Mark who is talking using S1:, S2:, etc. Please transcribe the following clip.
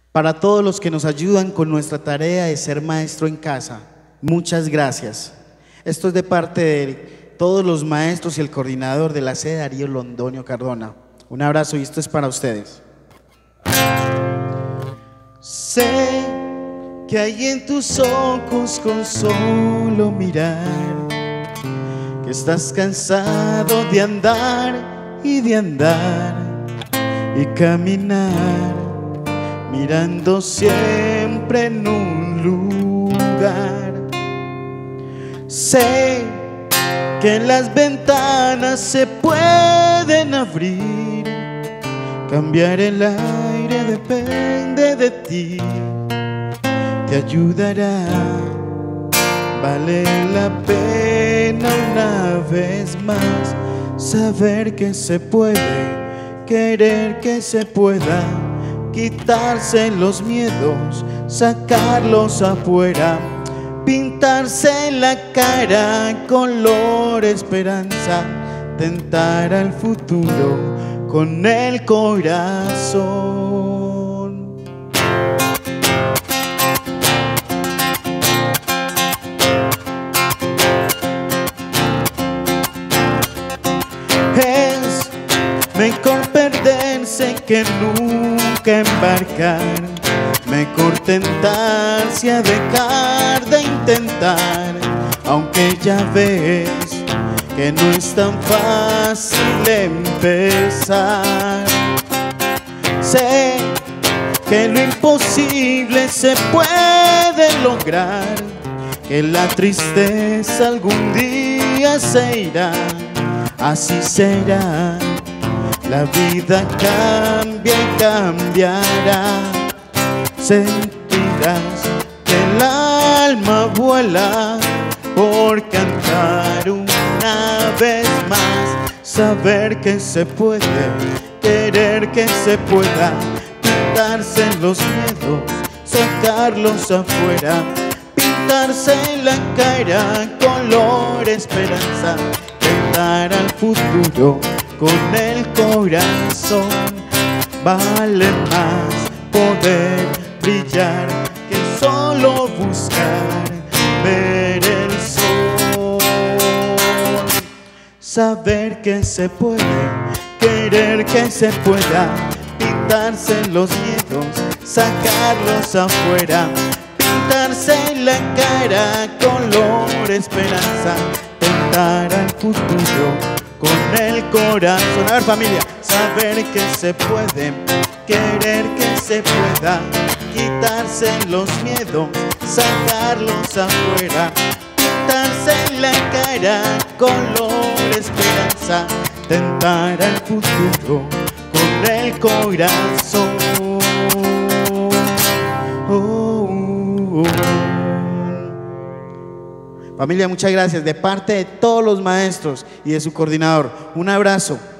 S1: Para todos los que nos ayudan con nuestra tarea de ser maestro en casa, muchas gracias. Esto es de parte de todos los maestros y el coordinador de la sede Darío Londoño Cardona. Un abrazo y esto es para ustedes. Sé que hay en tus ojos con solo mirar que estás cansado de andar y caminar, mirando siempre en un lugar. Sé que las ventanas se pueden abrir, cambiar el aire depende de ti, te ayudará. Vale la pena una vez más saber que se puede, querer que se pueda, quitarse los miedos, sacarlos afuera, pintarse la cara color esperanza, tentar al futuro con el corazón. Es mejor perderse que nunca embarcar, mejor tentarse a dejar de intentar, aunque ya ves que no es tan fácil empezar. Sé que lo imposible se puede lograr, que la tristeza algún día se irá, así será. La vida cambia y cambiará. Sentirás que el alma vuela por cantar una vez más. Saber que se puede, querer que se pueda, quitarse los miedos, sacarlos afuera, pintarse la cara color esperanza, tentar al futuro con el corazón. Vale más poder brillar que solo buscar ver el sol. Saber que se puede, querer que se pueda, quitarse los miedos, sacarlos afuera, pintarse la cara color esperanza, tentar al futuro con el corazón. A ver, familia, saber que se puede, querer que se pueda, quitarse los miedos, sacarlos afuera, pintarse la cara color esperanza, tentar al futuro con el corazón. Familia, muchas gracias de parte de todos los maestros y de su coordinador. Un abrazo.